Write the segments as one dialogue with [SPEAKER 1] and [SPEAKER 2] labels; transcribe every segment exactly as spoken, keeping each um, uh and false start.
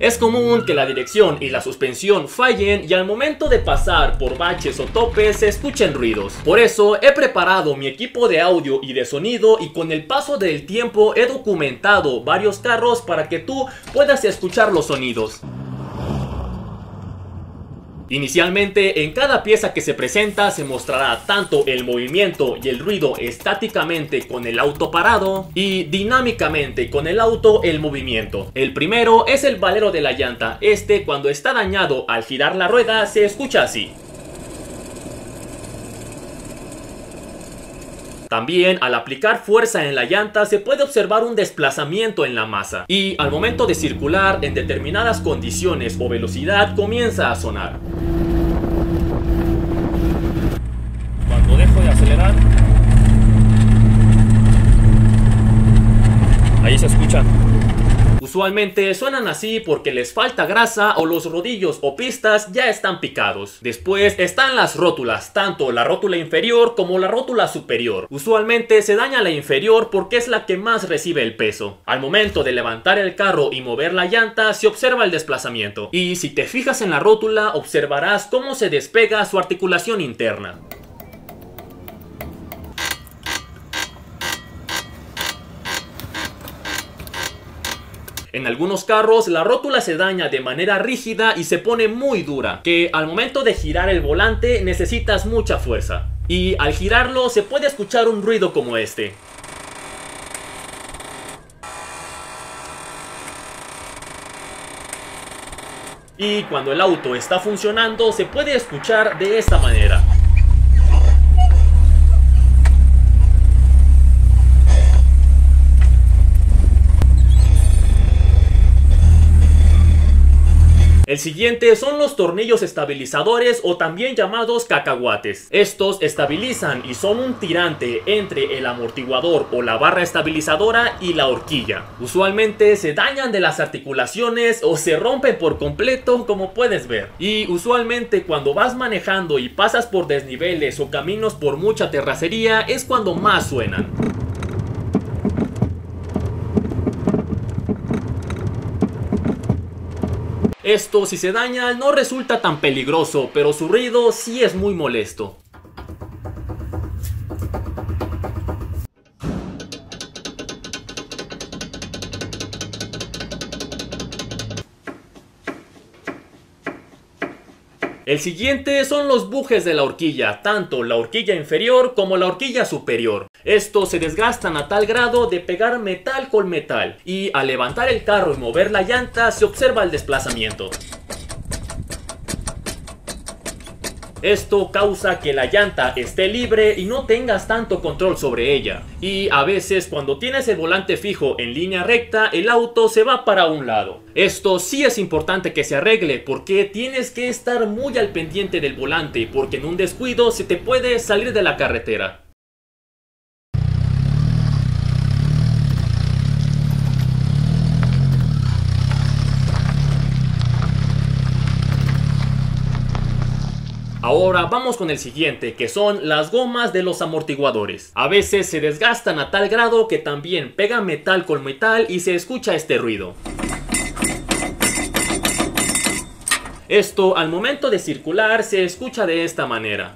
[SPEAKER 1] Es común que la dirección y la suspensión fallen y al momento de pasar por baches o topes se escuchen ruidos. Por eso he preparado mi equipo de audio y de sonido y con el paso del tiempo he documentado varios carros para que tú puedas escuchar los sonidos. Inicialmente, en cada pieza que se presenta se mostrará tanto el movimiento y el ruido estáticamente con el auto parado y dinámicamente con el auto el movimiento. El primero es el valero de la llanta. Este, cuando está dañado al girar la rueda, se escucha así. También al aplicar fuerza en la llanta se puede observar un desplazamiento en la masa y al momento de circular en determinadas condiciones o velocidad comienza a sonar. Cuando dejo de acelerar, ahí se escucha. Usualmente suenan así porque les falta grasa o los rodillos o pistas ya están picados. Después están las rótulas, tanto la rótula inferior como la rótula superior. Usualmente se daña la inferior porque es la que más recibe el peso. Al momento de levantar el carro y mover la llanta se observa el desplazamiento. Y si te fijas en la rótula observarás cómo se despega su articulación interna. En algunos carros la rótula se daña de manera rígida y se pone muy dura, que al momento de girar el volante necesitas mucha fuerza. Y al girarlo se puede escuchar un ruido como este. Y cuando el auto está funcionando se puede escuchar de esta manera. El siguiente son los tornillos estabilizadores o también llamados cacahuates. Estos estabilizan y son un tirante entre el amortiguador o la barra estabilizadora y la horquilla. Usualmente se dañan de las articulaciones o se rompen por completo, como puedes ver. Y usualmente cuando vas manejando y pasas por desniveles o caminos por mucha terracería es cuando más suenan. Esto, si se daña, no resulta tan peligroso, pero su ruido sí es muy molesto. El siguiente son los bujes de la horquilla, tanto la horquilla inferior como la horquilla superior. Estos se desgastan a tal grado de pegar metal con metal y al levantar el carro y mover la llanta se observa el desplazamiento. Esto causa que la llanta esté libre y no tengas tanto control sobre ella. Y a veces cuando tienes el volante fijo en línea recta, el auto se va para un lado. Esto sí es importante que se arregle porque tienes que estar muy al pendiente del volante porque en un descuido se te puede salir de la carretera. Ahora vamos con el siguiente, que son las gomas de los amortiguadores. A veces se desgastan a tal grado que también pegan metal con metal y se escucha este ruido. Esto al momento de circular se escucha de esta manera.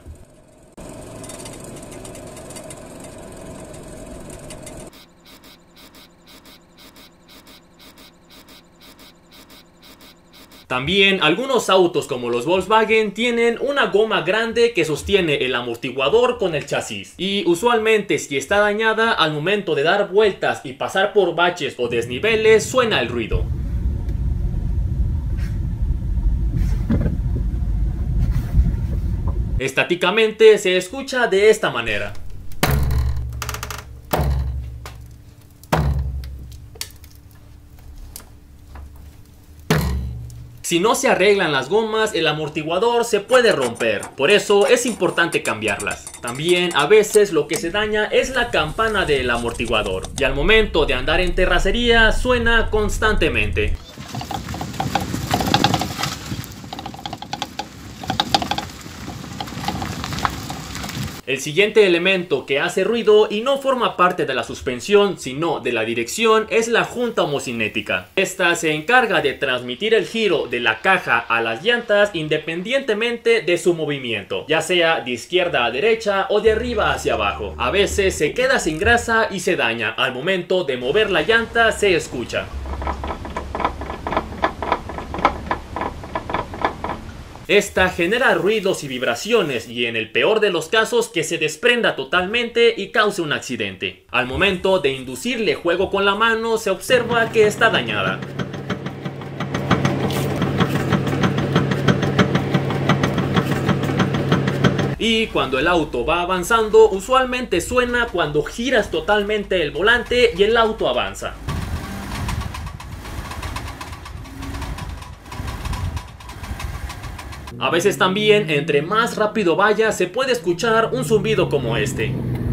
[SPEAKER 1] También algunos autos como los Volkswagen tienen una goma grande que sostiene el amortiguador con el chasis. Y usualmente si está dañada al momento de dar vueltas y pasar por baches o desniveles suena el ruido. Estáticamente se escucha de esta manera. Si no se arreglan las gomas, el amortiguador se puede romper. Por eso es importante cambiarlas. También a veces lo que se daña es la campana del amortiguador. Y al momento de andar en terracería suena constantemente. El El siguiente elemento que hace ruido y no forma parte de la suspensión sino de la dirección es la junta homocinética. Esta se encarga de transmitir el giro de la caja a las llantas independientemente de su movimiento, ya sea de izquierda a derecha o de arriba hacia abajo. A veces se queda sin grasa y se daña. Al momento de mover la llanta se escucha. Esta genera ruidos y vibraciones y en el peor de los casos que se desprenda totalmente y cause un accidente. Al momento de inducirle juego con la mano se observa que está dañada. Y cuando el auto va avanzando, usualmente suena cuando giras totalmente el volante y el auto avanza. A veces también, entre más rápido vaya, se puede escuchar un zumbido como este.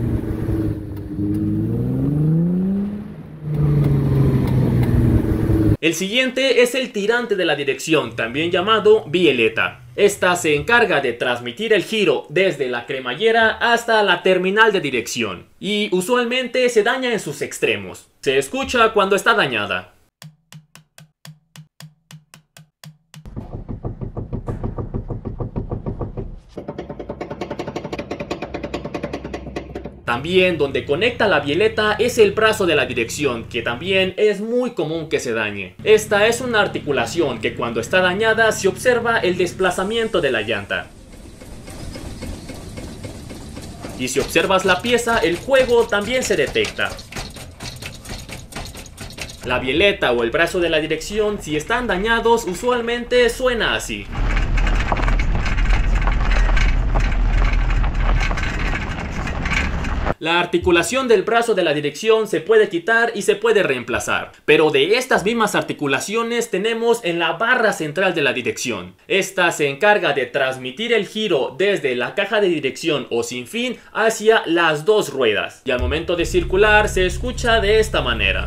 [SPEAKER 1] El siguiente es el tirante de la dirección, también llamado bieleta. Esta se encarga de transmitir el giro desde la cremallera hasta la terminal de dirección y usualmente se daña en sus extremos. Se escucha cuando está dañada. También donde conecta la bieleta es el brazo de la dirección, que también es muy común que se dañe. Esta es una articulación que cuando está dañada se observa el desplazamiento de la llanta. Y si observas la pieza, el juego también se detecta. La bieleta o el brazo de la dirección, si están dañados, usualmente suena así. La articulación del brazo de la dirección se puede quitar y se puede reemplazar, pero de estas mismas articulaciones tenemos en la barra central de la dirección. Esta se encarga de transmitir el giro desde la caja de dirección o sinfín hacia las dos ruedas, y al momento de circular se escucha de esta manera.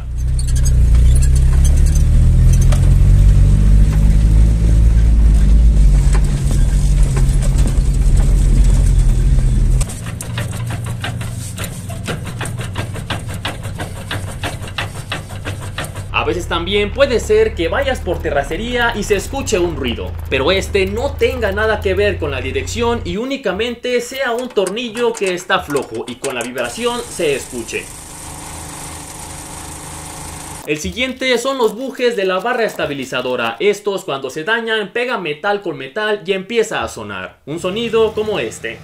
[SPEAKER 1] A veces también puede ser que vayas por terracería y se escuche un ruido, pero este no tenga nada que ver con la dirección y únicamente sea un tornillo que está flojo y con la vibración se escuche. El siguiente son los bujes de la barra estabilizadora. Estos cuando se dañan pegan metal con metal y empieza a sonar. Un sonido como este.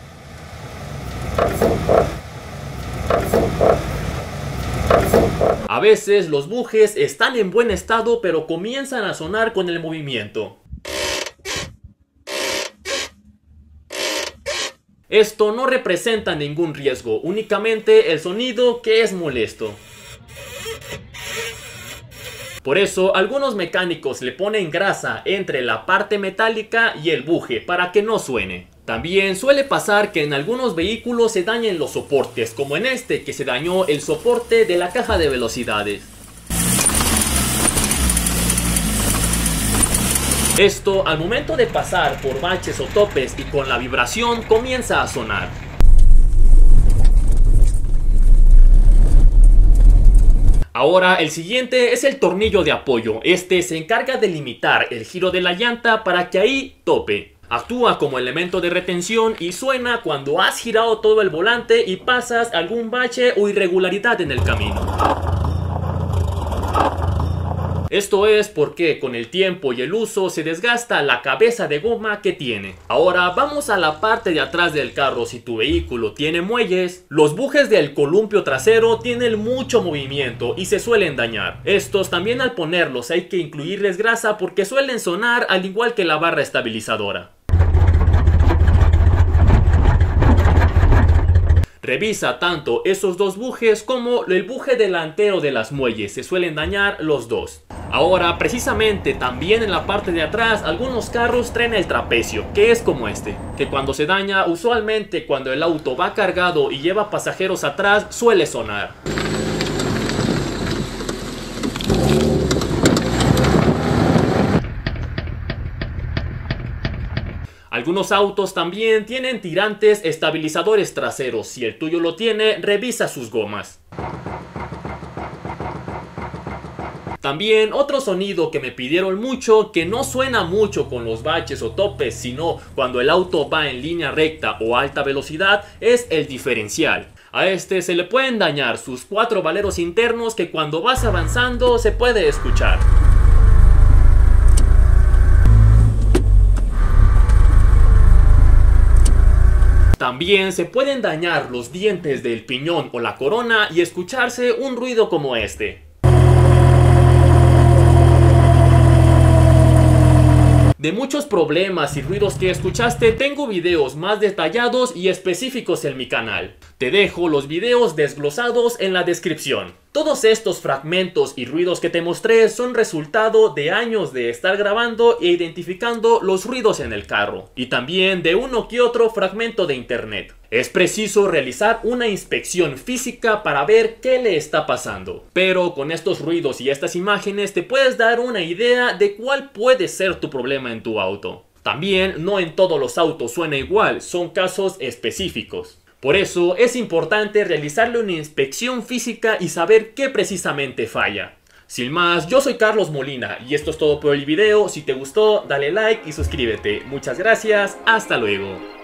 [SPEAKER 1] A veces los bujes están en buen estado pero comienzan a sonar con el movimiento. Esto no representa ningún riesgo, únicamente el sonido que es molesto. Por eso algunos mecánicos le ponen grasa entre la parte metálica y el buje para que no suene. También suele pasar que en algunos vehículos se dañen los soportes, como en este que se dañó el soporte de la caja de velocidades. Esto al momento de pasar por baches o topes y con la vibración comienza a sonar. Ahora el siguiente es el tornillo de apoyo. Este se encarga de limitar el giro de la llanta para que ahí tope. Actúa como elemento de retención y suena cuando has girado todo el volante y pasas algún bache o irregularidad en el camino. Esto es porque con el tiempo y el uso se desgasta la cabeza de goma que tiene. Ahora vamos a la parte de atrás del carro. Si tu vehículo tiene muelles, los bujes del columpio trasero tienen mucho movimiento y se suelen dañar. Estos también al ponerlos hay que incluirles grasa porque suelen sonar al igual que la barra estabilizadora. Revisa tanto esos dos bujes como el buje delantero de las muelles, se suelen dañar los dos. Ahora precisamente también en la parte de atrás algunos carros traen el trapecio, que es como este, que cuando se daña usualmente cuando el auto va cargado y lleva pasajeros atrás suele sonar. Algunos autos también tienen tirantes estabilizadores traseros. Si el tuyo lo tiene, revisa sus gomas. También otro sonido que me pidieron mucho, que no suena mucho con los baches o topes, sino cuando el auto va en línea recta o alta velocidad, es el diferencial. A este se le pueden dañar sus cuatro valeros internos que cuando vas avanzando se puede escuchar. También se pueden dañar los dientes del piñón o la corona y escucharse un ruido como este. De muchos problemas y ruidos que escuchaste tengo videos más detallados y específicos en mi canal. Te dejo los videos desglosados en la descripción. Todos estos fragmentos y ruidos que te mostré son resultado de años de estar grabando e identificando los ruidos en el carro. Y también de uno que otro fragmento de internet. Es preciso realizar una inspección física para ver qué le está pasando. Pero con estos ruidos y estas imágenes te puedes dar una idea de cuál puede ser tu problema en tu auto. También no en todos los autos suena igual, son casos específicos. Por eso es importante realizarle una inspección física y saber qué precisamente falla. Sin más, yo soy Carlos Molina y esto es todo por el video. Si te gustó, dale like y suscríbete. Muchas gracias, hasta luego.